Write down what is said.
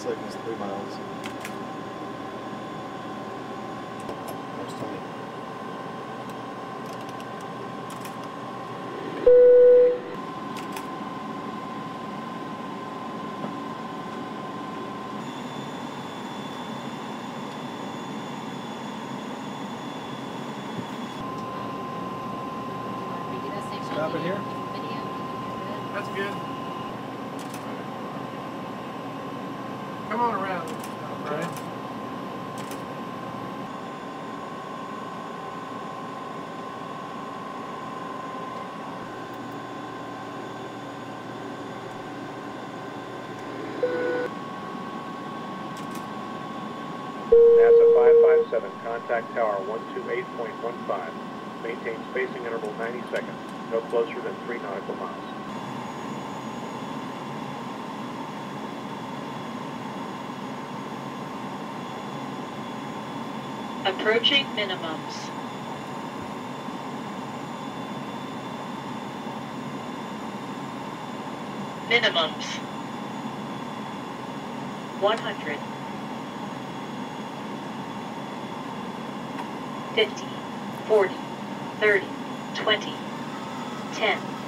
seconds, 3 miles. There's Tony. Stop it here? That's good. Come on around, Brian. NASA 557, contact tower 128.15. Maintain spacing interval 90 seconds. No closer than 3 nautical miles. Approaching minimums. Minimums. 100. 50. 40. 30. 20. 10.